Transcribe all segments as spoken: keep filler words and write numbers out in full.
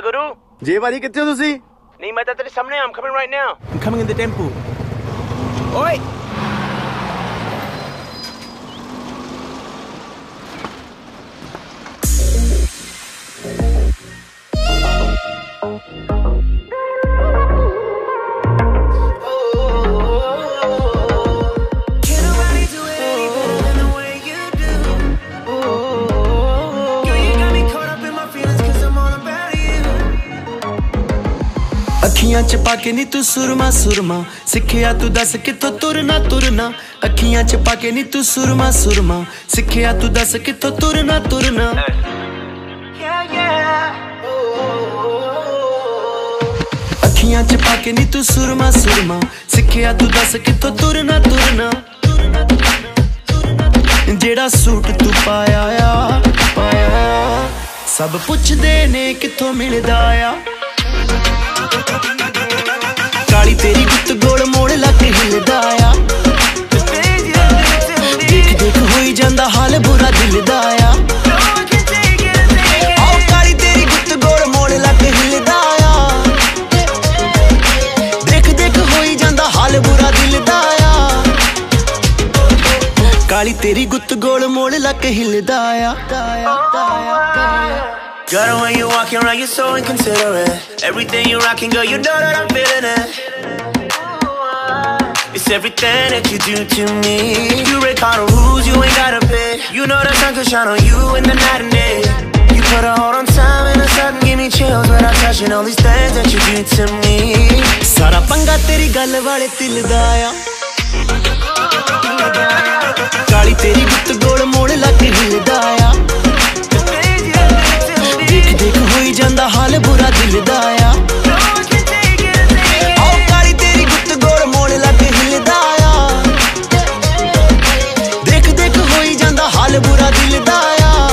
Guru? ਜੇ ਵਾਰੀ ਕਿੱਥੇ ਹੋ ਤੁਸੀਂ? ਨਹੀਂ ਮੈਂ ਤਾਂ ਤੇਰੇ ਸਾਹਮਣੇ I'm coming right now. I'm coming in the temple. Oi! ਅੱਖੀਆਂ ਚ ਪਾ ਕੇ ਨੀ ਤੂੰ ਸੁਰਮਾ ਸੁਰਮਾ ਸਿੱਖਿਆ ਤੂੰ ਦੱਸ ਕਿੱਥੋਂ ਤੁਰਨਾ ਤੁਰਨਾ ਅੱਖੀਆਂ ਚ ਪਾ ਕੇ ਨੀ ਤੂੰ ਸੁਰਮਾ ਸੁਰਮਾ ਸਿੱਖਿਆ ਤੂੰ ਦੱਸ ਕਿੱਥੋਂ ਤੁਰਨਾ ਤੁਰਨਾ ਅੱਖੀਆਂ ਚ ਪਾ ਕੇ ਨੀ ਤੂੰ ਸੁਰਮਾ ਸੁਰਮਾ ਸਿੱਖਿਆ ਤੂੰ ਦੱਸ ਕਿੱਥੋਂ ਤੁਰਨਾ ਤੁਰਨਾ ਜਿਹੜਾ ਸੂਟ ਤੂੰ ਪਾਇਆ ਆ ਪਾਇਆ ਸਭ ਪੁੱਛਦੇ ਨੇ ਕਿੱਥੋਂ ਮਿਲਦਾ ਆ ਕਾਲੀ ਤੇਰੀ ਗੁੱਤ ਗੋਲ ਮੋੜ ਲੱਗ ਹਿਲਦਾ ਆ ਦੇਖ ਦੇਖ ਹੋਈ ਜਾਂਦਾ ਹਾਲ ਬੁਰਾ ਦਿਲ ਦਾ ਆ ਆਓ ਕਾਲੀ ਤੇਰੀ ਗੁੱਤ ਗੋਲ ਮੋੜ ਲੱਗ ਹਿਲਦਾ ਆ ਦੇਖ ਦੇਖ ਹੋਈ ਜਾਂਦਾ ਹਾਲ ਬੁਰਾ ਦਿਲ ਦਾ ਆ ਕਾਲੀ ਤੇਰੀ ਗੁੱਤ ਗੋਲ ਮੋੜ ਲੱਗ ਹਿਲਦਾ ਆ Girl, the way you walking around, you're so inconsiderate. Everything you rocking, girl, you know that I'm feeling it. It's everything that you do to me. You break all the rules, you ain't gotta pay. You know the sun could shine on you in the night and day. You put a hold on time and it sudden give me chills when I'm touching all these things that you do to me. ਸਾਰਾ ਪੰਗਾ ਤੇਰੀ ਗੱਲ ਵਾਲੇ ਦਿਲ ਦਾ ਆ ਕਾਲੀ ਤੇਰੀ ਗੁੱਤ ਗੋਲ ਮੋੜ ਲੱਗ ਹਿਲਦਾ ਆ ਦੇਖ ਦੇਖ ਹੋਈ ਜਾਂਦਾ ਹਾਲ ਬੁਰਾ ਦਿਲ ਦਾ ਆ ਆਓ ਕਾਲੀ ਤੇਰੀ ਗੁੱਤ ਗੋਲ ਮੋੜ ਲੱਗ ਹਿਲਦਾ ਆ ਦੇਖ ਦੇਖ ਹੋਈ ਜਾਂਦਾ ਹਾਲ ਬੁਰਾ ਦਿਲ ਦਾ ਆ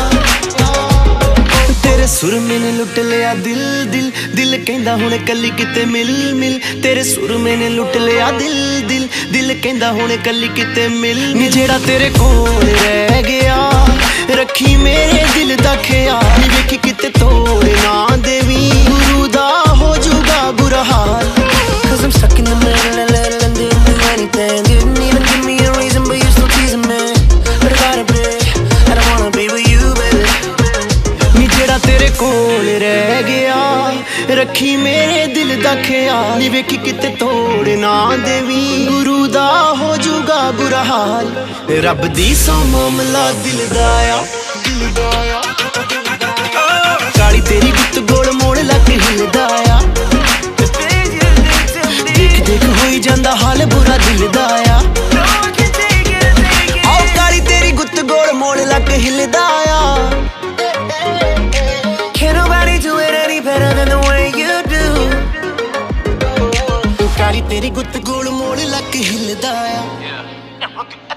ਤੇਰੇ ਸੁਰਮੇ ਨੇ ਲੁੱਟ ਲਿਆ ਦਿਲ ਦਿਲ ਦਿਲ ਕਹਿੰਦਾ ਹੁਣ ਕੱਲੀ ਕਿਤੇ ਮਿਲ ਮਿਲ ਤੇਰੇ ਸੁਰਮੇ ਨੇ ਲੁੱਟ ਲਿਆ ਦਿਲ ਦਿਲ ਦਿਲ ਕਹਿੰਦਾ ਹੁਣ ਕੱਲੀ ਕਿਤੇ ਮਿਲ ਨੀ ਜਿਹੜਾ ਤੇਰੇ ਕੋਲ ਰਹਿ ਗਿਆ ਰੱਖੀ ਮੇਰੇ ਦਿਲ ਦਾ ਖਿਆਲ ਵੇਖੀ ਕਿਤੇ ਤੋੜ ਨਾ ਦੇਵੀ ਗੁਰੂ ਦਾ ਹੋ ਜਾਊਗਾ ਬੁਰਾ ਹਾਲ Cause I'm stuck in the middle and little and didn't do anything. Didn't even give me a reason, but you're still teasing me. But I gotta be, I don't wanna be with you, baby. ਨੀ ਜਿਹੜਾ ਤੇਰੇ ਕੋਲ ਰਹਿ ਗਿਆ ਰੱਖੀ ਮੇਰੇ ਦਿਲ ਦਾ ਖਿਆਲ ਨੀ ਵੇਖੀ ਕਿਤੇ ਤੋੜ ਨਾ ਦੇਵੀ ਗੁਰੂ ਦਾ ਹੋ ਜਾਊਗਾ ਬੁਰਾ ਹਾਲ ਰੱਬ ਦੀ ਸੌ ਮਾਮਲਾ ਦਿਲ ਦਾ ਆ ਦਿਲ ਦਾ ਆ ਕਾਲੀ ਤੇਰੀ ਗੁੱਤ ਗੋਲ ਮੋੜ ਲੱਗ ਹਿਲਦਾ ਆ ਦੇਖ ਦੇਖ ਹੋਈ ਜਾਂਦਾ ਹਾਲ ਬੁਰਾ ਦਿਲ ਦਾ ਆ ਆਓ ਕਾਲੀ ਤੇਰੀ ਗੁੱਤ ਗੋਲ ਮੋੜ ਲੱਗ ਹਿਲਦਾ ਆ Can't nobody do it any better than the way you do. ਕਾਲੀ ਤੇਰੀ ਗੁੱਤ ਗੋਲ ਮੋੜ ਲੱਗ ਹਿਲਦਾ ਆ